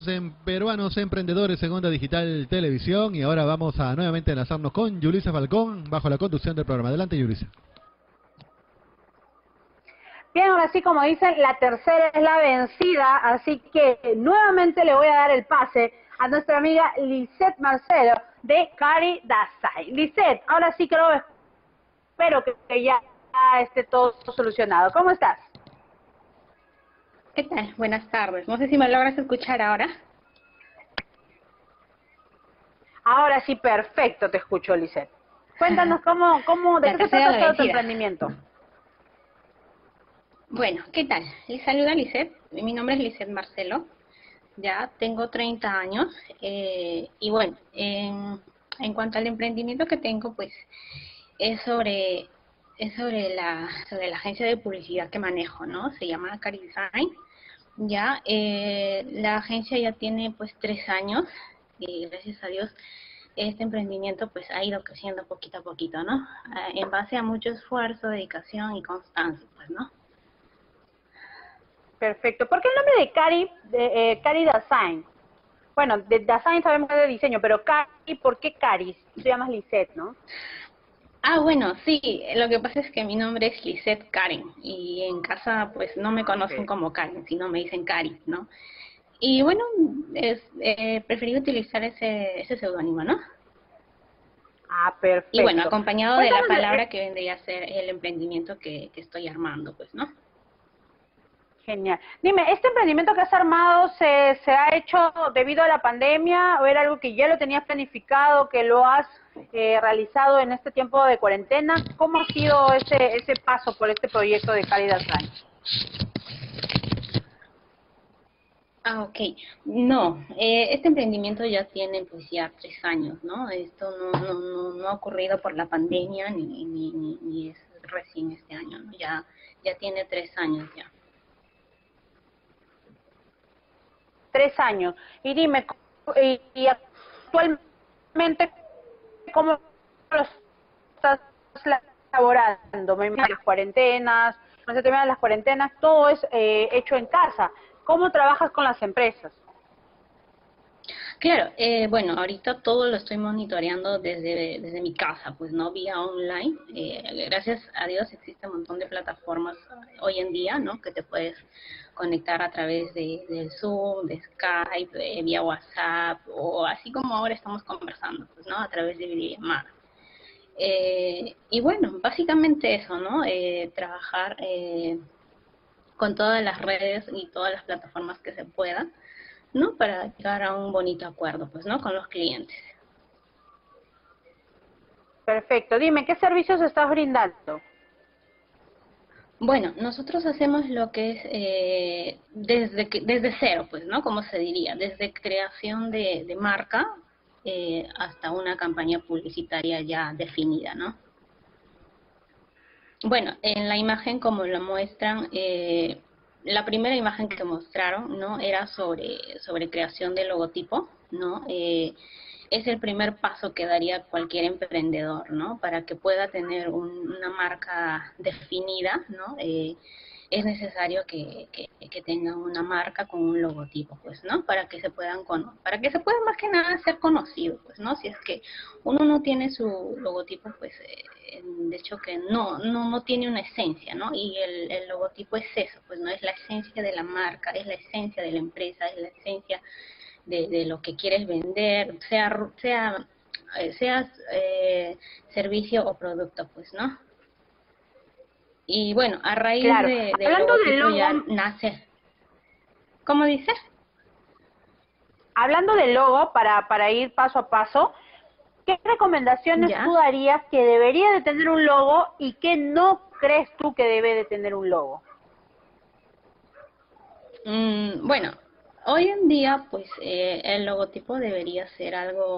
En Peruanos Emprendedores en Onda Digital Televisión y ahora vamos a nuevamente enlazarnos con Yulisa Falcón bajo la conducción del programa. Adelante, Yulisa. Bien, ahora sí, como dicen, la tercera es la vencida, así que nuevamente le voy a dar el pase a nuestra amiga Lisette Marcelo de Cari Dasai. Lisette, ahora sí espero que ya esté todo solucionado. ¿Cómo estás? ¿Qué tal? Buenas tardes. No sé si me logras escuchar ahora. Ahora sí, perfecto, te escucho, Lisette. Cuéntanos de La qué se tercera trata la todo tu vencida. emprendimiento. Bueno, ¿qué tal? Les saluda Lisette. Mi nombre es Lisette Marcelo. Ya tengo 30 años. Y bueno, en cuanto al emprendimiento que tengo, pues es sobre la agencia de publicidad que manejo, ¿no? Se llama Cari Design. Ya, la agencia ya tiene pues 3 años y gracias a Dios este emprendimiento pues ha ido creciendo poquito a poquito, ¿no? En base a mucho esfuerzo, dedicación y constancia, pues, ¿no? Perfecto. ¿Por qué el nombre de Cari Design? Bueno, de Design sabemos que es de diseño, pero Cari, ¿por qué Cari? Tú te llamas Lisette, ¿no? Ah, bueno, sí, lo que pasa es que mi nombre es Lisette Karen y en casa pues no me conocen Okay. como Karen, sino me dicen Cari, ¿no? Y bueno, preferí utilizar ese seudónimo, ¿no? Ah, Y bueno, perfecto. acompañado de la Cuéntanos, palabra que vendría a ser el emprendimiento que estoy armando, pues, ¿no? genial. Dime, ¿este emprendimiento que has armado se ha hecho debido a la pandemia o era algo que ya lo tenías planificado, que lo has realizado en este tiempo de cuarentena? ¿Cómo ha sido ese paso por este proyecto de Cari Design? Ah, ok. No, este emprendimiento ya tiene pues ya 3 años, ¿no? Esto no ha ocurrido por la pandemia ni es recién este año, ¿no? Ya tiene 3 años ya. 3 años. Y dime, y actualmente, ¿cómo lo estás elaborando? Me imagino las cuarentenas, no se terminan las cuarentenas, todo es hecho en casa. ¿Cómo trabajas con las empresas? Claro, bueno, ahorita todo lo estoy monitoreando desde mi casa, pues no vía online. Gracias a Dios existe un montón de plataformas hoy en día, ¿no? Que te puedes conectar a través del Zoom, de Skype, vía WhatsApp, o así como ahora estamos conversando, pues, ¿no? A través de videollamada. Y bueno, básicamente eso, ¿no? Trabajar con todas las redes y todas las plataformas que se puedan, ¿no? Para llegar a un bonito acuerdo, pues, ¿no? Con los clientes. Perfecto. Dime, ¿qué servicios estás brindando? Bueno, nosotros hacemos lo que es desde cero, pues, ¿no? Como se diría, desde creación de marca hasta una campaña publicitaria ya definida, ¿no? Bueno, en la imagen como lo muestran, la primera imagen que mostraron, ¿no? Era sobre creación de logotipo, ¿no? Es el primer paso que daría cualquier emprendedor, ¿no? Para que pueda tener una marca definida, ¿no? Es necesario que tengan una marca con un logotipo, pues, ¿no? Para que se puedan más que nada ser conocidos, pues, ¿no? Si es que uno no tiene su logotipo, pues, de hecho que no tiene una esencia, ¿no? Y el logotipo es eso, pues, ¿no? Es la esencia de la marca, es la esencia de la empresa, es la esencia de lo que quieres vender, sea servicio o producto, pues, ¿no? Y bueno, a raíz Claro. del Hablando del logotipo logo, ya nace. ¿Cómo dices? hablando del logo, para ir paso a paso, ¿qué recomendaciones tú Ya. darías que debería de tener un logo y qué no crees tú que debe de tener un logo? Bueno, hoy en día, pues el logotipo debería ser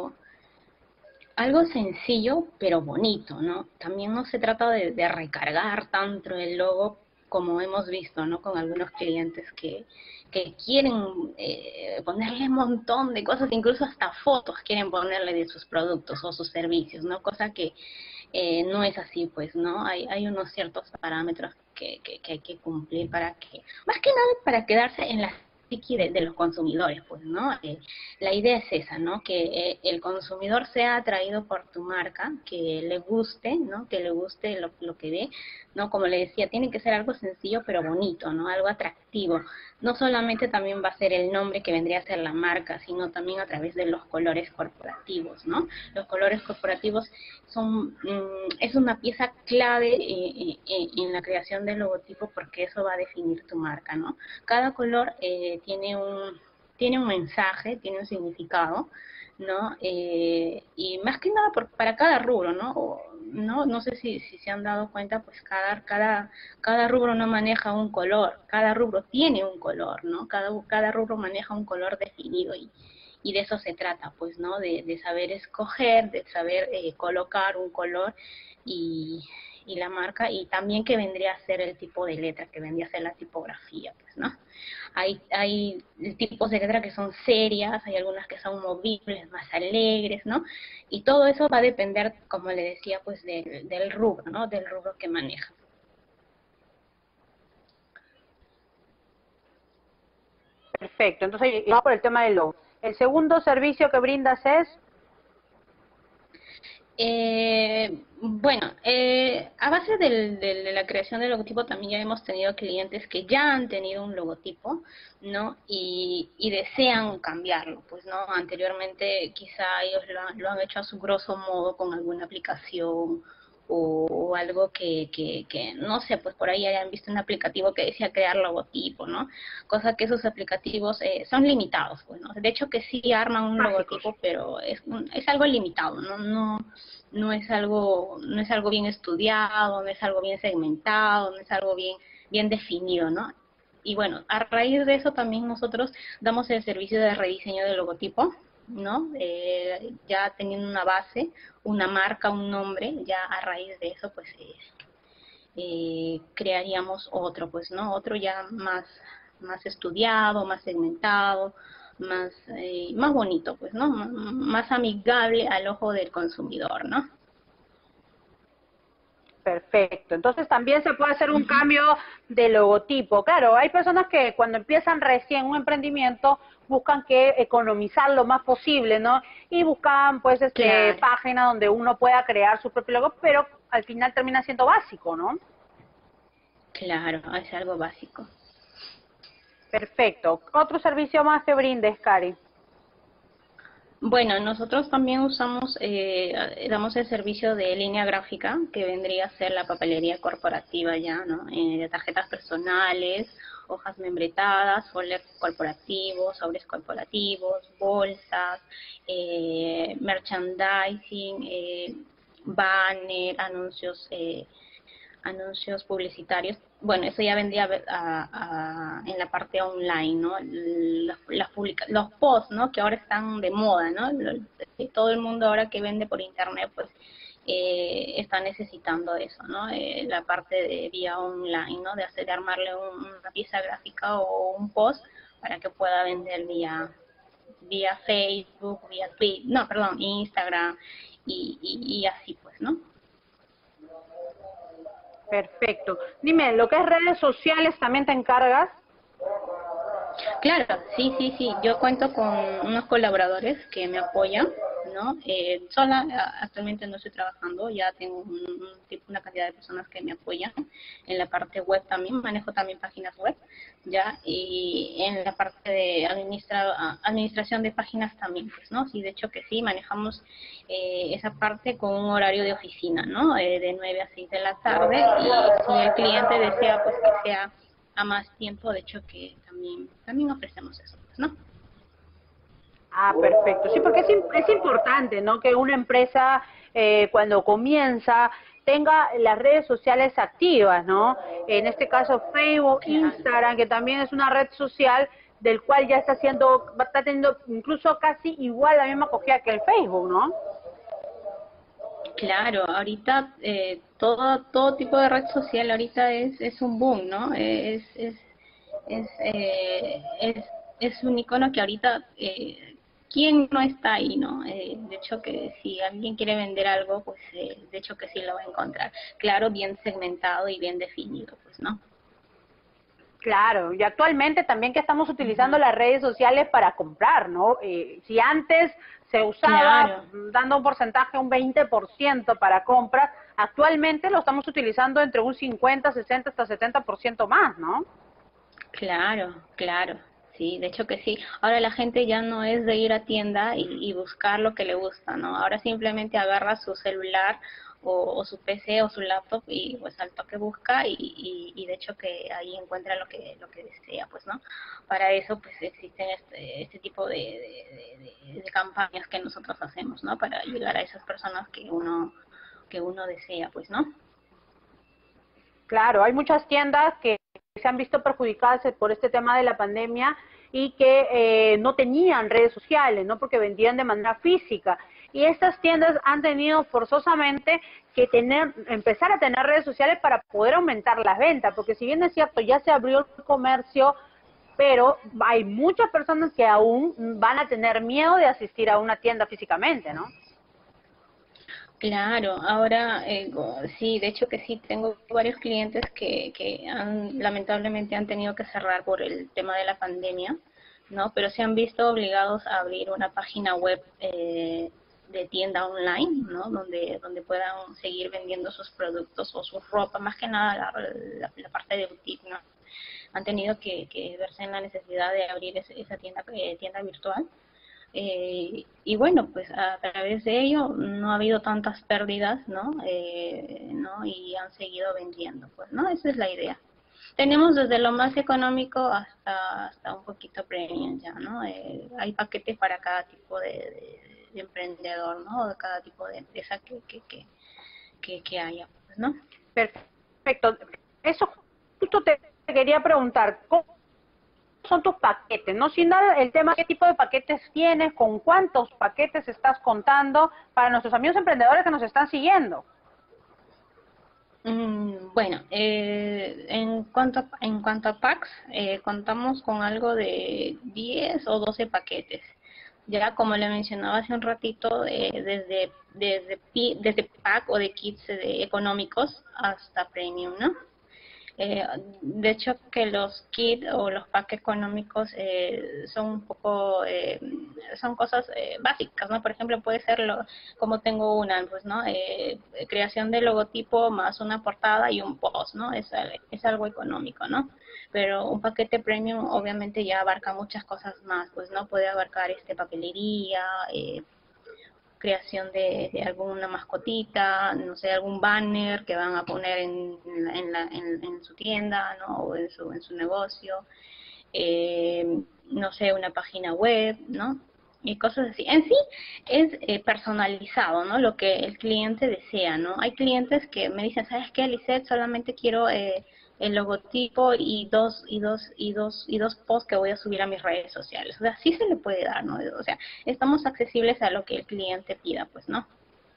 algo sencillo, pero bonito, ¿no? También no se trata de recargar tanto el logo como hemos visto, ¿no? Con algunos clientes que quieren ponerle un montón de cosas, incluso hasta fotos quieren ponerle de sus productos o sus servicios, ¿no? Cosa que no es así, pues, ¿no? Hay unos ciertos parámetros que hay que cumplir para que, más que nada para quedarse en las psiqui de los consumidores, pues, ¿no? La idea es esa, ¿no? Que el consumidor sea atraído por tu marca, que le guste, ¿no? Que le guste lo que ve, ¿no? Como le decía, tiene que ser algo sencillo pero bonito, ¿no? Algo atractivo. No solamente también va a ser el nombre que vendría a ser la marca, sino también a través de los colores corporativos, ¿no? Los colores corporativos es una pieza clave en la creación del logotipo porque eso va a definir tu marca, ¿no? Cada color tiene un mensaje, tiene un significado, ¿no? Y más que nada para cada rubro, ¿no? No sé si se han dado cuenta, pues cada rubro no maneja un color, cada rubro tiene un color, ¿no? Cada rubro maneja un color definido y de eso se trata, pues, ¿no? De saber escoger, de saber colocar un color y la marca, y también que vendría a ser el tipo de letra, que vendría a ser la tipografía, pues, ¿no? Hay tipos de letra que son serias, hay algunas que son movibles, más alegres, ¿no? Y todo eso va a depender, como le decía, pues del rubro, ¿no? Del rubro que maneja. Perfecto, entonces vamos por el tema del logo. El segundo servicio que brindas es... Bueno, a base de la creación del logotipo también ya hemos tenido clientes que ya han tenido un logotipo, ¿no? Y desean cambiarlo, pues, ¿no? Anteriormente quizá ellos lo han hecho a su grosso modo con alguna aplicación o algo que, no sé, pues por ahí hayan visto un aplicativo que decía crear logotipo, ¿no? Cosa que esos aplicativos son limitados, pues, ¿no? De hecho que sí arman un logotipo, pero es algo limitado, no es algo bien estudiado, no es algo bien segmentado, no es algo bien definido, ¿no? Y bueno, a raíz de eso también nosotros damos el servicio de rediseño del logotipo, ¿no? Ya teniendo una base, una marca, un nombre, ya a raíz de eso, pues, crearíamos otro, pues, ¿no? Otro ya más estudiado, más segmentado, más bonito, pues, ¿no? Más amigable al ojo del consumidor, ¿no? Perfecto, entonces también se puede hacer un cambio de logotipo. Claro, hay personas que cuando empiezan recién un emprendimiento buscan que economizar lo más posible, ¿no? Y buscan pues Claro. páginas donde uno pueda crear su propio logo, pero al final termina siendo básico, ¿no? Claro, es algo básico. Perfecto. ¿Otro servicio más que brindes, Cari? Bueno, nosotros también damos el servicio de línea gráfica, que vendría a ser la papelería corporativa ya, ¿no? De tarjetas personales, hojas membretadas, folders corporativos, sobres corporativos, bolsas, merchandising, banner, anuncios publicitarios. Bueno, eso ya vendría en la parte online, ¿no? Los posts, ¿no? Que ahora están de moda, ¿no? Todo el mundo ahora que vende por internet, pues, está necesitando eso, ¿no? La parte de vía online, ¿no? De armarle una pieza gráfica o un post para que pueda vender vía Facebook, vía Twitter, no, perdón, Instagram y así, pues, ¿no? Perfecto. Dime, ¿lo que es redes sociales también te encargas? Claro, sí. Yo cuento con unos colaboradores que me apoyan, ¿no? Actualmente no estoy trabajando, ya tengo una cantidad de personas que me apoyan en la parte web también, manejo también páginas web, ya, y en la parte de administración de páginas también, pues, ¿no? Sí, de hecho que sí, manejamos esa parte con un horario de oficina, ¿no? De 9 a 6 de la tarde, y si el cliente desea, pues, que sea a más tiempo, de hecho que también ofrecemos eso, pues, ¿no? Ah, perfecto. Sí, porque es importante, ¿no? Que una empresa cuando comienza tenga las redes sociales activas, ¿no? En este caso Facebook, Claro. Instagram, que también es una red social del cual ya está teniendo incluso casi igual la misma acogida que el Facebook, ¿no? Claro, ahorita todo tipo de red social ahorita es un boom, ¿no? Es, eh, es, es un icono que ahorita, ¿quién no está ahí, no? De hecho que si alguien quiere vender algo, pues de hecho que sí lo va a encontrar. Claro, bien segmentado y bien definido, pues, ¿no? Claro, y actualmente también que estamos utilizando las redes sociales para comprar, ¿no? Si antes se usaba Claro. dando un porcentaje, un 20% para compras, actualmente lo estamos utilizando entre un 50, 60 hasta 70% más, ¿no? Claro, claro, sí, de hecho que sí. Ahora la gente ya no es de ir a tienda y buscar lo que le gusta, ¿no? Ahora simplemente agarra su celular o su PC o su laptop y pues al toque busca y de hecho que ahí encuentra lo que desea, pues, ¿no? Para eso pues existen este tipo de campañas que nosotros hacemos, ¿no? Para llegar a esas personas que uno desea, pues, ¿no? Claro, hay muchas tiendas que se han visto perjudicadas por este tema de la pandemia y que no tenían redes sociales, ¿no? Porque vendían de manera física. Y estas tiendas han tenido forzosamente que empezar a tener redes sociales para poder aumentar las ventas, porque si bien es cierto, ya se abrió el comercio, pero hay muchas personas que aún van a tener miedo de asistir a una tienda físicamente, ¿no? Claro, ahora sí, de hecho que sí, tengo varios clientes que lamentablemente han tenido que cerrar por el tema de la pandemia, ¿no? Pero se han visto obligados a abrir una página web de tienda online, ¿no? Donde puedan seguir vendiendo sus productos o su ropa, más que nada la parte de boutique, ¿no? Han tenido que verse en la necesidad de abrir esa tienda virtual y bueno, pues a través de ello no ha habido tantas pérdidas, ¿no? ¿No? Y han seguido vendiendo, pues, ¿no? Esa es la idea. Tenemos desde lo más económico hasta un poquito premium ya, ¿no? Hay paquetes para cada tipo de emprendedor, ¿no? De cada tipo de empresa que haya, pues, ¿no? Perfecto. Eso justo te quería preguntar, ¿cómo son tus paquetes? No sin nada el tema, ¿qué tipo de paquetes tienes? ¿Con cuántos paquetes estás contando para nuestros amigos emprendedores que nos están siguiendo? Bueno, en cuanto a packs, contamos con algo de 10 o 12 paquetes. Ya como le mencionaba hace un ratito, desde pack o de kits económicos hasta premium, ¿no? De hecho, que los kits o los packs económicos son un poco, son cosas básicas, ¿no? Por ejemplo, puede ser como tengo una, pues, ¿no? Creación de logotipo más una portada y un post, ¿no? Es algo económico, ¿no? Pero un paquete premium obviamente ya abarca muchas cosas más, pues, ¿no? Puede abarcar papelería, creación de alguna mascotita, no sé, algún banner que van a poner en su tienda, ¿no? O en su negocio, no sé, una página web, ¿no? Y cosas así. En sí es personalizado, ¿no? Lo que el cliente desea, ¿no? Hay clientes que me dicen, ¿sabes qué, Lisette? Solamente quiero el logotipo y dos posts que voy a subir a mis redes sociales. O sea, sí se le puede dar, ¿no? O sea, estamos accesibles a lo que el cliente pida, pues, ¿no?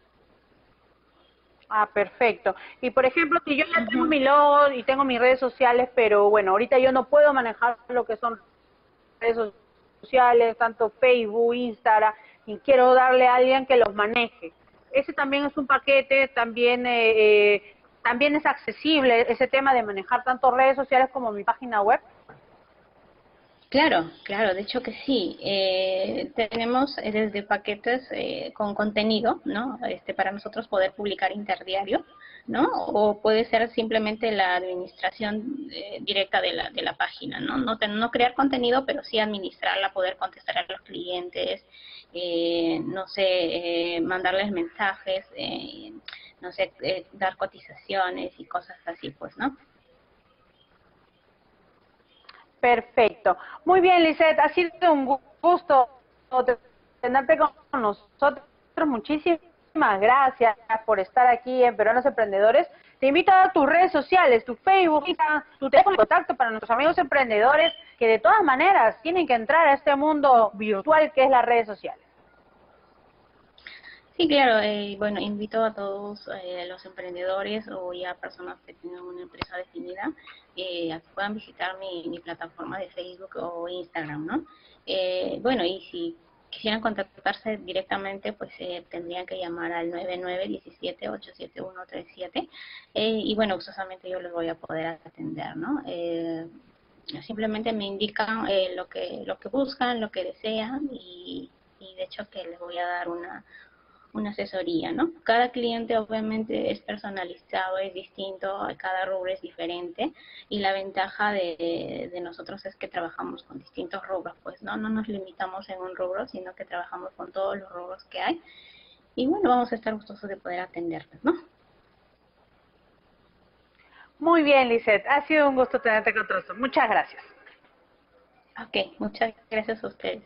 Ah, perfecto. Y por ejemplo, si yo ya tengo Ujú. mi logo y tengo mis redes sociales, pero bueno, ahorita yo no puedo manejar lo que son redes sociales, tanto Facebook, Instagram, y quiero darle a alguien que los maneje. Ese también es un paquete, también es accesible ese tema de manejar tanto redes sociales como mi página web. Claro, claro, de hecho que sí. Tenemos desde paquetes con contenido, ¿no? Para nosotros poder publicar interdiario, ¿no? O puede ser simplemente la administración directa de la página, ¿no? No crear contenido, pero sí administrarla, poder contestar a los clientes, no sé, mandarles mensajes, no sé, dar cotizaciones y cosas así, pues, ¿no? Perfecto. Muy bien, Lisette, ha sido un gusto tenerte con nosotros. Muchísimas gracias por estar aquí en Peruanos Emprendedores. Te invito a dar tus redes sociales, tu Facebook, tu teléfono de contacto para nuestros amigos emprendedores que de todas maneras tienen que entrar a este mundo virtual que es las redes sociales. Sí, claro. Bueno, invito a todos los emprendedores o ya personas que tengan una empresa definida a que puedan visitar mi plataforma de Facebook o Instagram, ¿no? Bueno, y si quisieran contactarse directamente, pues tendrían que llamar al 9917-87137 y bueno, gustosamente yo les voy a poder atender, ¿no? simplemente me indican lo que buscan, lo que desean y de hecho que les voy a dar una asesoría, ¿no? Cada cliente obviamente es personalizado, es distinto, cada rubro es diferente y la ventaja de nosotros es que trabajamos con distintos rubros, pues no nos limitamos en un rubro, sino que trabajamos con todos los rubros que hay y bueno, vamos a estar gustosos de poder atenderlos, ¿no? Muy bien, Lisette, ha sido un gusto tenerte con nosotros. Muchas gracias. Ok, muchas gracias a ustedes.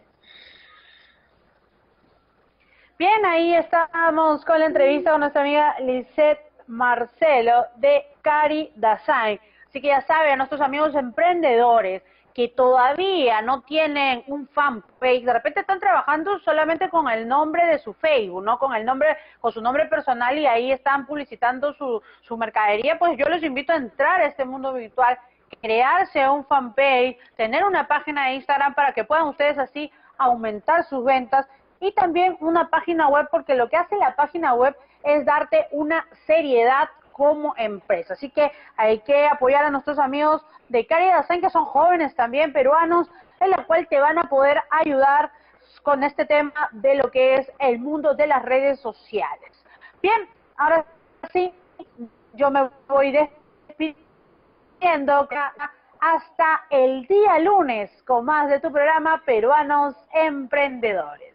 Bien, ahí estamos con la entrevista con nuestra amiga Lisette Marcelo de Cari Design. Así que ya saben, a nuestros amigos emprendedores que todavía no tienen un fanpage, de repente están trabajando solamente con el nombre de su Facebook, ¿no? Con su nombre personal y ahí están publicitando su mercadería, pues yo les invito a entrar a este mundo virtual, crearse un fanpage, tener una página de Instagram para que puedan ustedes así aumentar sus ventas y también una página web, porque lo que hace la página web es darte una seriedad como empresa. Así que hay que apoyar a nuestros amigos de Cari Design, que son jóvenes también, peruanos, en la cual te van a poder ayudar con este tema de lo que es el mundo de las redes sociales. Bien, ahora sí, yo me voy despidiendo hasta el día lunes con más de tu programa Peruanos Emprendedores.